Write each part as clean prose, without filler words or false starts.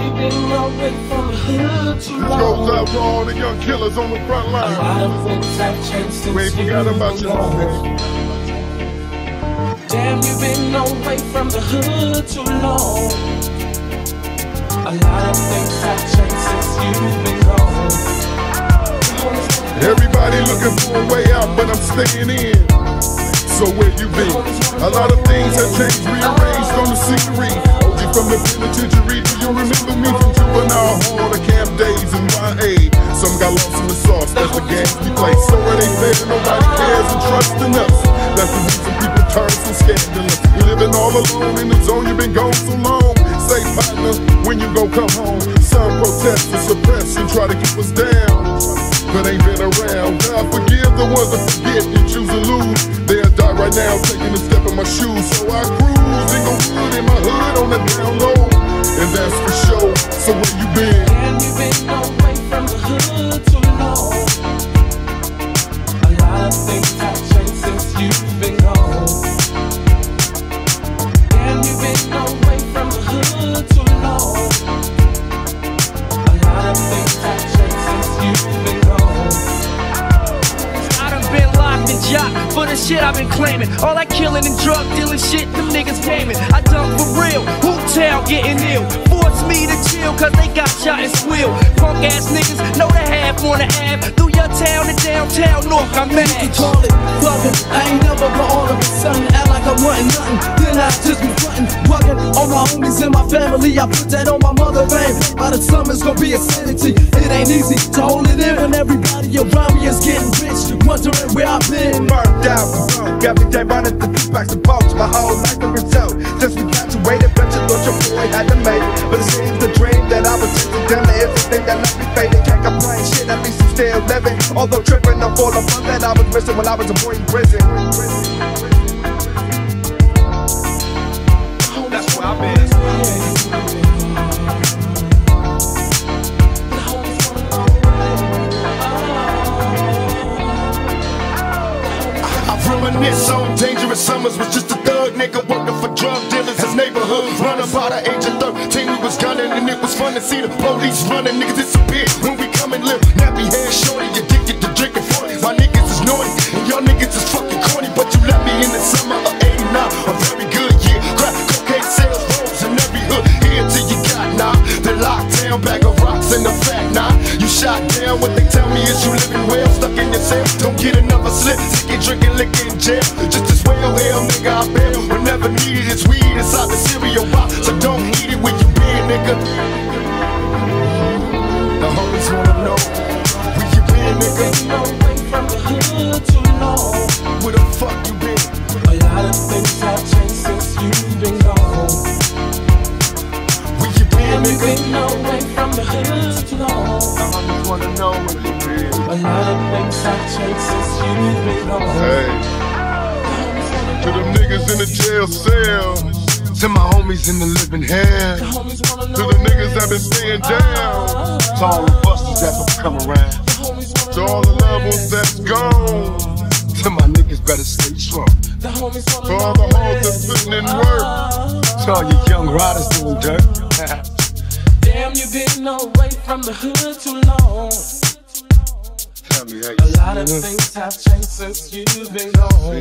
This goes out for all the young killers on the front line. We ain't forgot about you, homie. Damn, you've been away from the hood too long. A lot of things have changed since you've been gone. Everybody looking for a way out, but I'm staying in. So where you been? A lot of things have changed, rearranged on the scenery. OG from the penitentiary, do you remember me from juvenile hall, the camp days in YA? Some got lost in the sauce, that's the games we play. So where they fair, nobody cares and trusting us. That's the reason people turn so scandalous. You living all alone in the zone, you've been gone so long. Say partner, when you gon' come home? Some protest and suppress and try to keep us down, but ain't been around. God forgive the ones that forget and choose to lose. They'll die right now taking a step in my shoes. So I cruise in the wood in my hood on the down low, and that's for sure. So where you been? Damn, you've been away from the hood too long. A lot of things have changed since you've been gone. Damn, you've been away from the hood too long. A lot of things have changed since you've been gone. I done been locked and jocked for the shit I've been claiming. All that killing and drug dealing shit, them niggas gaming. I done for real, hotel getting ill. Force me to chill cause they got shot and swill. Punk ass niggas know the half on the ab. Through your town and downtown North, I'm mad. You can call it bugging. I ain't never but all of a sudden act like I wasn't nothing. Then I just be frontin', bugging. All my homies in my family, I put that on my mother name. By the summer's gonna be insanity. It ain't easy to hold it in when everybody around me is getting rich. Wondering where I've been. Burnt out, every day running through these packs of posts. My whole life the result. Since we graduated, bet you thought your boy had to make it. But it seems the dream that I was chasing, damn it, everything that left me faded. Can't complain, shit, at least I'm still living. Although tripping up all the fun that I was missing when I was a boy in prison. That's where I've been. Reminisce on dangerous summers, was just a thug nigga working for drug dealers in neighborhoods. Running by the age of 13, we was gunning, and it was fun to see the police running. Niggas disappear when we come and live. Nappy hair shorty, addicted to drinking 40. My niggas is naughty, and y'all niggas is fucking corny. But you left me in the summer of '89, a very good year. Crack cocaine sales rose in every hood. Here till you got now. The lockdown, bag of rocks and the fat now. You shot down, what they tell me is you living well, stuck in your cell. Don't get another slip, sick drinking liquor in jail. Just as well, hell nigga, I bail. Whenever needed, it's weed inside the cereal box. So don't eat it when you been, nigga. The homies wanna know where you been, nigga. Been away from the hood too long. Where the fuck you been? A lot of things have changed since you've been gone. Where you been, Damn, you've nigga? been away from the hood too long. The homies wanna know where you been. A lot of things have changed since you've been gone. Hey, to them niggas in the jail cell, To my homies in the living hell. The homies wanna to know the niggas that been staying down, To all the busters that don't come around. the homies wanna to all the loved ones that's gone, To my niggas better stay strong. The homies wanna for know all the hoes that's putting in work. To all you young riders doing dirt. Damn, you've been away from the hood too long. Tell me how A you lot of things have changed since you've been gone.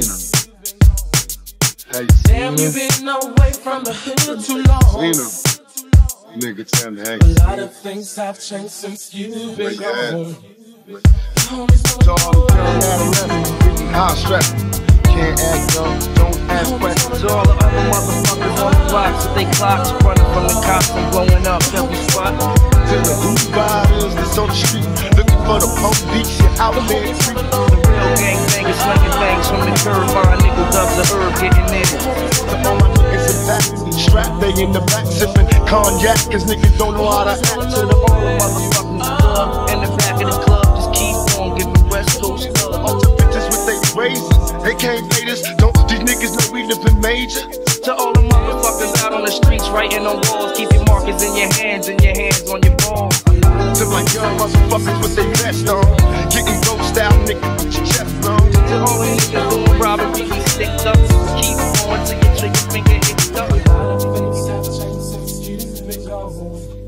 How you Damn, you've been away from the hood too long. Nigga, tell me how A you lot of things have changed since you've been gone. The To homies wanna all the know young adolescents getting high strap. Can't act young, don't ask questions. To all the other motherfuckers on the blocks with they clocks, running from the cops and blowing up every spot. To the hood riders that's on the street, looking for the police, you out there free. The real gangbangers slinging bangs from the curb, my nickel dubs of herb getting in. To all my niggas in back, strapped, they in the back sipping cognac, cause niggas don't know how to act. To the all the motherfucking club in the back of the club, just keep on giving West Coast love. All the bitches with they razors, they can't fade us. Don't these niggas know we live in major? To all the motherfuckers out on the streets, writing on walls, keep your markers in your hands and your hands on your balls. To my young motherfuckers with they vest on, getting ghost out, nigga, with your chest on. To all the niggas doing robbery, we sticked up, keep on till your trigger finger hits up. a lot of things have changed since you've been gone.